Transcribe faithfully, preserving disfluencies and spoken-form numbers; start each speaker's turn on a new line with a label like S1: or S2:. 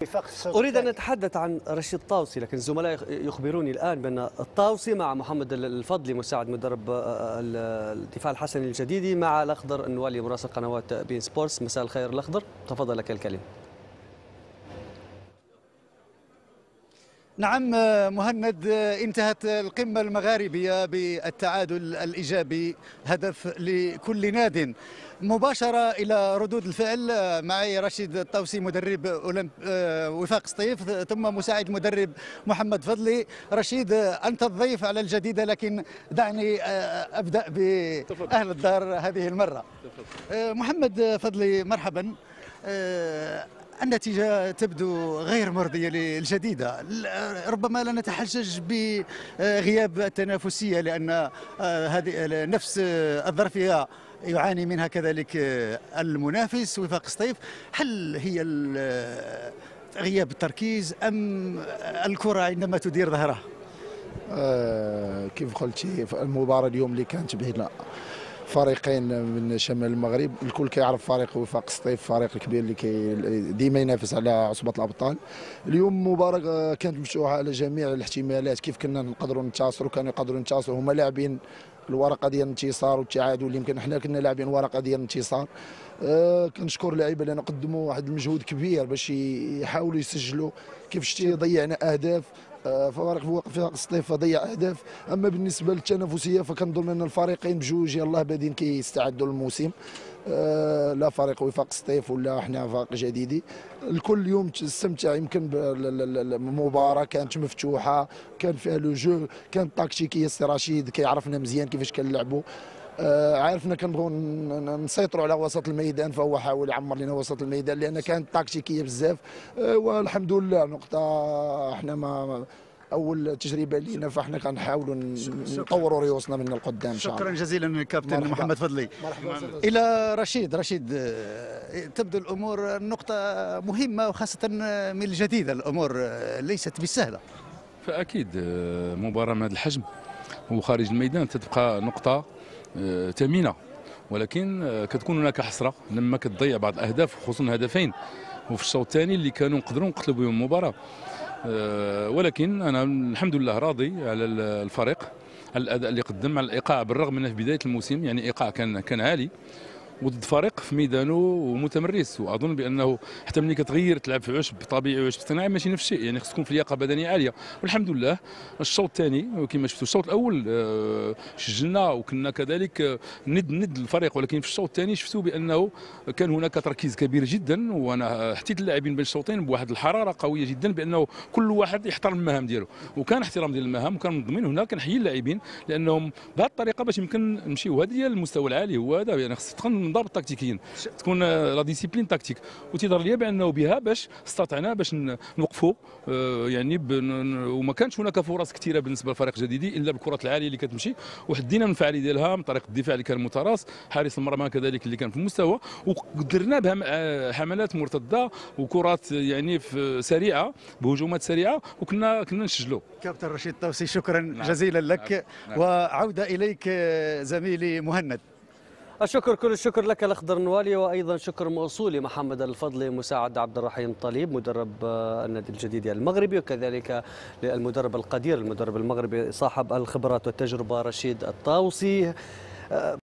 S1: أريد أن أتحدث عن رشيد طاوسي، لكن الزملاء يخبروني الآن بأن الطاوسي مع محمد الفضلي مساعد مدرب الدفاع الحسني الجديدي مع الأخضر النوالي مراسل قنوات بين سبورتس. مساء الخير الأخضر، تفضل لك الكلمة.
S2: نعم مهند، انتهت القمة المغاربية بالتعادل الإيجابي، هدف لكل ناد. مباشرة إلى ردود الفعل، معي رشيد الطاوسي مدرب وفاق سطيف، ثم مساعد مدرب محمد فضلي. رشيد، أنت الضيف على الجديدة، لكن دعني أبدأ بأهل الدار هذه المرة. محمد فضلي، مرحبا. النتيجة تبدو غير مرضية للجديدة، ربما لا نتحجج بغياب التنافسية، لأن هذه نفس الظرفية يعاني منها كذلك المنافس وفاق سطيف. هل هي غياب التركيز أم الكرة عندما تدير ظهرها؟
S3: آه كيف قلتي، المباراة اليوم اللي كانت بين فريقين من شمال المغرب، الكل كيعرف فريق وفاق سطيف فريق كبير اللي كي ديما ينافس على عصبة الابطال. اليوم مباراة كانت مفتوحة على جميع الاحتمالات، كيف كنا نقدروا ننتصروا كانوا يقدروا ينتصروا. هما لاعبين الورقه ديال الانتصار والتعادل، اللي يمكن حنا كنا لاعبين ورقه ديال الانتصار. أه كنشكر اللعيبه لان قدموا واحد المجهود كبير باش يحاولوا يسجلوا. كيف شتي ضيعنا اهداف، فريق وفاق سطيف ضيع اهداف. اما بالنسبه للتنافسيه فكنظن ان الفريقين بجوج يلاه بادين كيستعدوا للموسم، أه لا فريق وفاق سطيف ولا حنا فريق جديدي. الكل اليوم استمتع، يمكن بالمباراه كانت مفتوحه، كان فيها لو جو، كانت تكتيكيه. سي رشيد كيعرفنا مزيان كيفاش كنلعبوا، آه عارفنا كنبغيو نسيطروا على وسط الميدان، فهو حاول يعمر لنا وسط الميدان لان كانت تكتيكيه بزاف. آه والحمد لله نقطه، احنا ما اول تجربه لينا، فاحنا كنحاولوا نطوروا ريوسنا من القدام ان شاء الله.
S2: شكرا جزيلا كابتن محمد فضلي.
S3: مرحبا.
S2: الى رشيد. رشيد، تبدو الامور نقطه مهمه، وخاصه من الجديده الامور ليست بالسهله.
S4: فاكيد مباراه من هذا الحجم وخارج الميدان تتبقى نقطه ثمينه، ولكن كتكون هناك حسره لما كتضيع بعض الاهداف، خصوصا هدفين وفي الشوط الثاني اللي كانوا نقدروا نقتلوا بهم المباراه. ولكن انا الحمد لله راضي على الفريق، على الاداء اللي قدم، على الايقاع، بالرغم من في بدايه الموسم يعني ايقاع كان كان عالي وضد فريق في ميدانه ومتمرس. واظن بانه حتى ملي كتغير تلعب في عشب طبيعي وعشب صناعي ماشي نفس الشيء، يعني خص تكون في لياقه بدنيه عاليه. والحمد لله الشوط الثاني كما شفتوا، الشوط الاول سجلنا وكنا كذلك ند ند الفريق، ولكن في الشوط الثاني شفتوا بانه كان هناك تركيز كبير جدا، وانا حتيت اللاعبين بين الشوطين بواحد الحراره قويه جدا، بانه كل واحد يحترم المهام ديالو، وكان احترام ديال المهام وكان منظمين. هنا كنحيي اللاعبين لانهم بهذه الطريقه باش يمكن نمشيو. هذا هي المستوى العالي، هو هذا يعني خص نضبط تكتيكيا، تكون لا ديسيبلين تكتيك. وتيظهر لي بانه بها باش استطعنا باش نوقفوا يعني وما كانش هناك فرص كثيره بالنسبه للفريق الجديدي الا بالكرات العاليه اللي كتمشي، وحدينا من الفعاليه ديالها من طريق الدفاع اللي كان متراص، حارس المرمى كذلك اللي كان في المستوى، ودرنا بها حملات مرتده وكرات يعني في سريعه بهجومات سريعه، وكنا كنا نسجلوا.
S2: كابتن رشيد طاوسي، شكرا نعم. جزيلا لك. نعم. نعم. وعوده اليك زميلي مهند.
S1: الشكر، كل الشكر لك الأخضر النوالي، وأيضا شكر موصول لمحمد الفضلي مساعد عبد الرحيم طليب مدرب النادي الجديدي المغربي، وكذلك للمدرب القدير المدرب المغربي صاحب الخبرات والتجربة رشيد الطاوسي.